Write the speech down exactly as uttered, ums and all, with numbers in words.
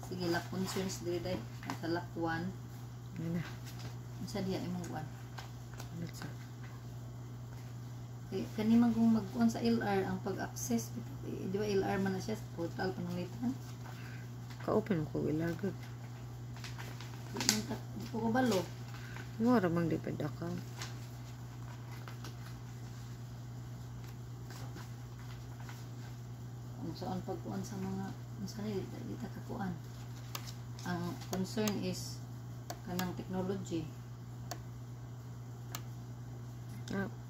Sige, lock concerns diri day. Sa lock one. Ano na? Sa diya imong one. Ano sa? Eh, kani man kung mag-on sa L R ang pag-access, eh, di ba L R man na siya sa portal pananglitan? Ka-open ko ilagod. Di man ta ko kabalo. Mura mang di pwede ka. Kung saan pagkuan sa mga unsa ni di, di ta kakuan. Ang concern is kanang technology. Ah,